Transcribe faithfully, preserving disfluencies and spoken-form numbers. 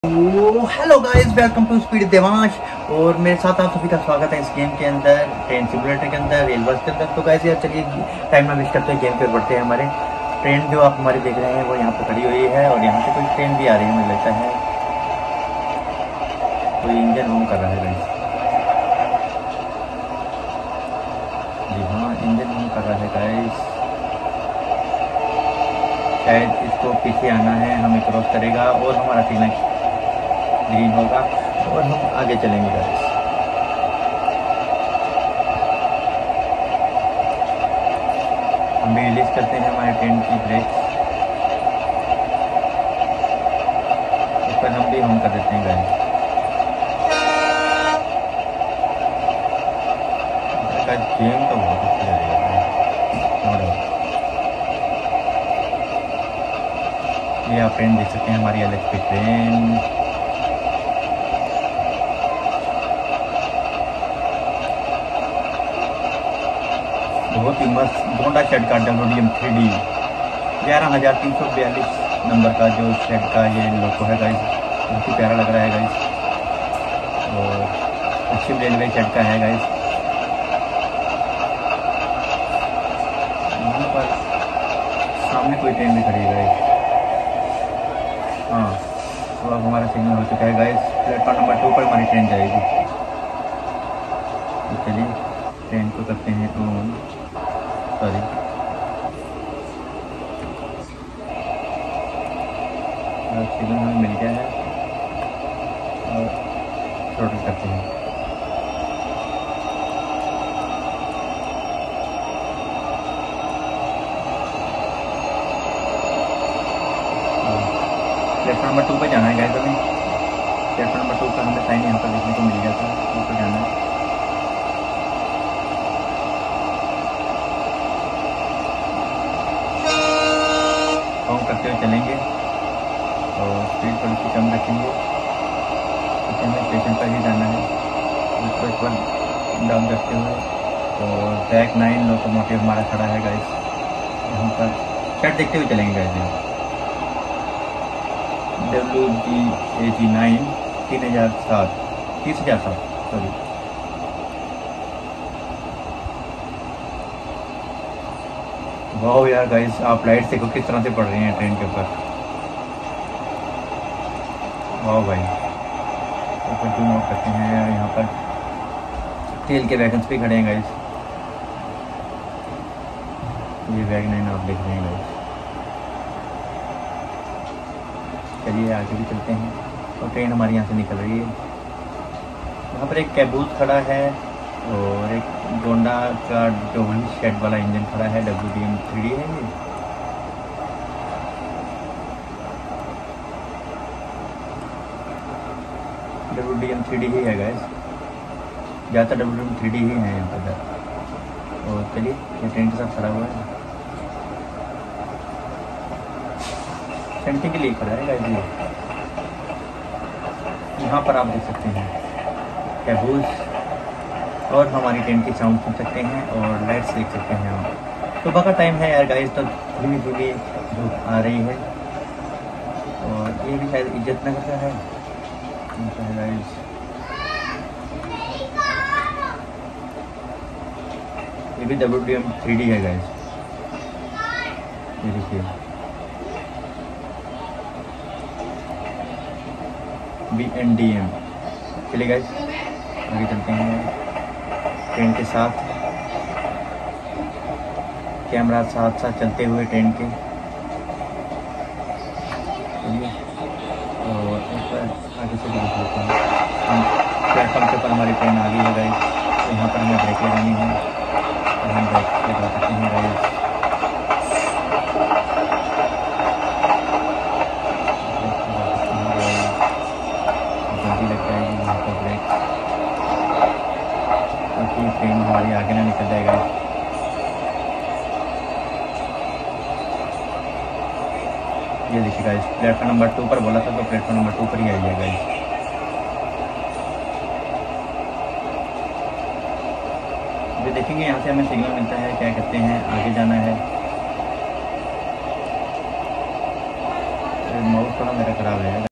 Hello guys, welcome to speed Devansh. और मेरे साथ आप सभी का स्वागत है इस गेम के अंदर, ट्रेन सिमुलेटर के अंदर, रेल बस के अंदर। तो गाइस यार चलिए टाइम ना वेस्ट करते हैं, गेम पे बढ़ते हैं। हमारे ट्रेन जो आप हमारी देख रहे हैं वो यहाँ पे खड़ी हुई है और यहाँ से कोई ट्रेन भी आ रही है, मुझे लगता है कोई इंजन होम कर रहा है गाइस। जी हाँ, इंजन होम कर रहा है गाइस। शायद इसको पीछे आना है, हमें क्रॉस करेगा और हमारा सिग्नल ग्रीन होगा और हम आगे चलेंगे गाइस। हम भी रिलीज करते हैं हमारे ट्रेन की ब्रेक, इस पर हम भी होम कर देते हैं गाइस। गेम तो बहुत अच्छा लगेगा। ये आप ट्रेन देख सकते हैं, हमारी एल एच पी ट्रेन। बहुत ही मस्त गोंडा शेड का W D M three D ग्यारह हज़ार तीन सौ बयालीस नंबर का जो शेड का ये लोगो है गाइस, बहुत ही प्यारा लग रहा है गाइस। और पश्चिम रेलवे शेड का है गाइस। यहाँ पर सामने कोई ट्रेन भी खड़ी है गाइस। हाँ, तो अब हमारा सिग्नल हो चुका है गाइस। प्लेटफॉर्म नंबर टू पर हमारी ट्रेन जाएगी। तो चलिए ट्रेन को करते हैं ऑन। सॉरी, सिग्नल हमें मिल गया है और थ्रोटल करते हैं। प्लेटफॉर्म नंबर टू पर जाना है गाइस। हमें प्लेटफॉर्म नंबर टू का हमें साइन यहाँ पर देखने को मिल गया था, ऊपर जाना है। करते हुए चलेंगे और स्पीड थोड़ी सी कम रखेंगे क्योंकि हमें स्टेशन पर ही जाना है। उसको एक बार डाउन करते हुए और बैक नाइन लोकोमोटिव हमारा खड़ा है गाइस। यहाँ पर सेट देखते हुए चलेंगे guys. W G A G nine तीन हज़ार सात तीस हज़ार सात सॉरी। वाह यार गाइस, आप लाइट देखो किस तरह से पड़ रही हैं ट्रेन के ऊपर। वाह भाई, ऊपर जूम आउट करते हैं। यहाँ पर तेल के वैगन्स भी खड़े हैं गाइस। ये वैगन आप देख रहे हैं गाइस। चलिए आगे भी चलते हैं और ट्रेन हमारी यहाँ से निकल रही है। यहाँ पर एक कैबूस खड़ा है और एक गोंडा का जो वही शेड वाला इंजन खड़ा है। W D M three D है ये। W D M three D ही है गाइस, ज़्यादातर W D M three D ही है यहाँ पर। और चलिए ये ट्रेन के साथ खड़ा हुआ है, सेंटिंग के लिए खड़ा है गाइस ये। यहाँ पर आप देख सकते हैं कैबूस और हमारी ट्रेन की साउंड सुन सकते हैं और लाइट्स देख सकते हैं हम। सुबह का टाइम है यार गाइस, तो धीमी धीमी धूप आ रही है। और ये भी शायद इज्जत नगर का है गाइस। ये भी W D M three D है गाइस, ये देखिए बी एन डी एम। चलिए गाइस आगे चलते हैं ट्रेन के साथ, कैमरा साथ साथ चलते हुए ट्रेन के। और एक बार आगे से देख लेते हैं। हम प्लेटफॉर्म के ऊपर हमारी ट्रेन आ गई है गाइस। तो यहाँ पर हमें ब्रेक लगानी है और हम ब्रेक लगा सकते हैं गाइस। जल्दी लग जाएगी यहाँ पर ब्रेक, क्योंकि ट्रेन हमारी आगे ना निकल जाएगा। ये देखिए गाइस, प्लेटफॉर्म नंबर टू पर बोला था तो प्लेटफॉर्म नंबर टू पर ही आई है गाइस। अभी देखेंगे यहाँ से हमें सिग्नल मिलता है, क्या कहते हैं आगे जाना है। माउस थोड़ा मेरा खराब है।